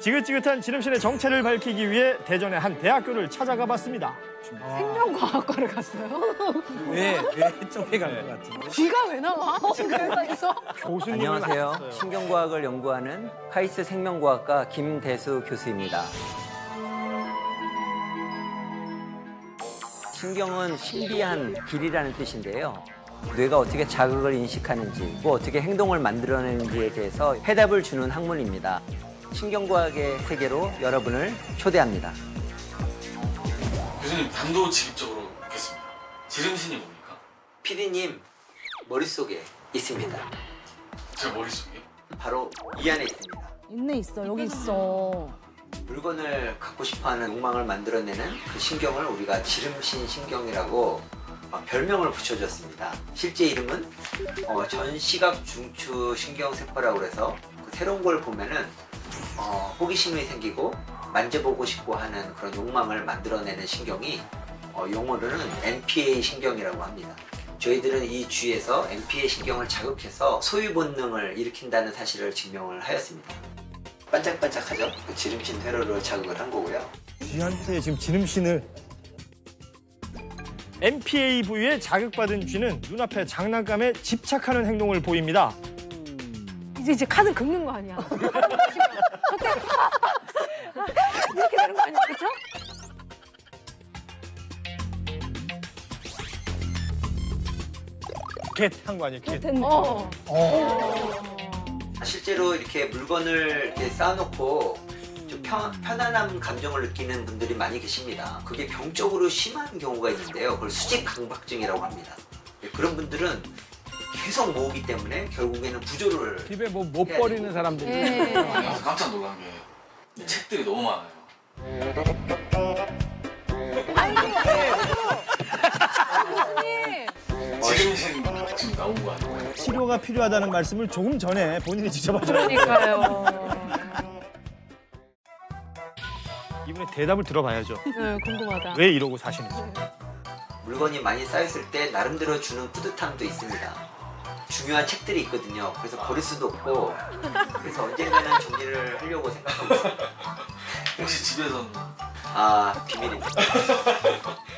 지긋지긋한 지름신의 정체를 밝히기 위해 대전의 한 대학교를 찾아가 봤습니다. 생명과학과를 갔어요? 왜 쪽에 간 것 같은데? 쥐가 왜 나와? 회사에서? 안녕하세요. 신경과학을 연구하는 카이스트 생명과학과 김대수 교수입니다. 신경은 신비한 길이라는 뜻인데요. 뇌가 어떻게 자극을 인식하는지, 또 어떻게 행동을 만들어내는지에 대해서 해답을 주는 학문입니다. 신경과학의 세계로 여러분을 초대합니다. 교수님, 단도직입적으로 묻겠습니다. 지름신이 뭡니까? PD님 머릿속에 있습니다. 제 머릿속에? 바로 이 안에 있습니다. 있어. 여기 있어. 물건을 갖고 싶어하는 욕망을 만들어내는 그 신경을 우리가 지름신 신경이라고 별명을 붙여줬습니다. 실제 이름은 전시각 중추 신경세포라고 해서 새로운 걸 보면은 호기심이 생기고 만져보고 싶고 하는 그런 욕망을 만들어내는 신경이 용어로는 MPA 신경이라고 합니다. 저희들은 이 쥐에서 MPA 신경을 자극해서 소유 본능을 일으킨다는 사실을 증명을 하였습니다. 반짝반짝하죠? 그 지름신 회로를 자극을 한 거고요. 쥐한테 지금 지름신을 MPA 부위에 자극받은 쥐는 눈앞의 장난감에 집착하는 행동을 보입니다. 이제 카드 긁는 거 아니야? 이렇게 되는 거 아니야? 그렇죠? 겟한 거 아니에요? 겟. 실제로 이렇게 물건을 이렇게 쌓아놓고 좀 편안한 감정을 느끼는 분들이 많이 계십니다. 그게 병적으로 심한 경우가 있는데요. 그걸 수직강박증이라고 합니다. 그런 분들은 계속 모으기 때문에 결국에는 구조를 집에 뭐 못 버리는 사람들이. 그래서 깜짝 놀란 게 책들이 너무 많아요. 지름신 지금 나온 거 아닌가요? 치료가 필요하다는 말씀을 조금 전에 본인이 직접 하셨어요. 그러니까요. 이분의 대답을 들어봐야죠. 네, 궁금하다. 왜 이러고 사시는지. 물건이 많이 쌓였을 때 나름대로 주는 뿌듯함도 있습니다. 중요한 책들이 있거든요. 그래서 버릴 수도 없고 그래서 언젠가는 정리를 하려고 생각하고 있습니다. 혹시 집에서는? 비밀입니다.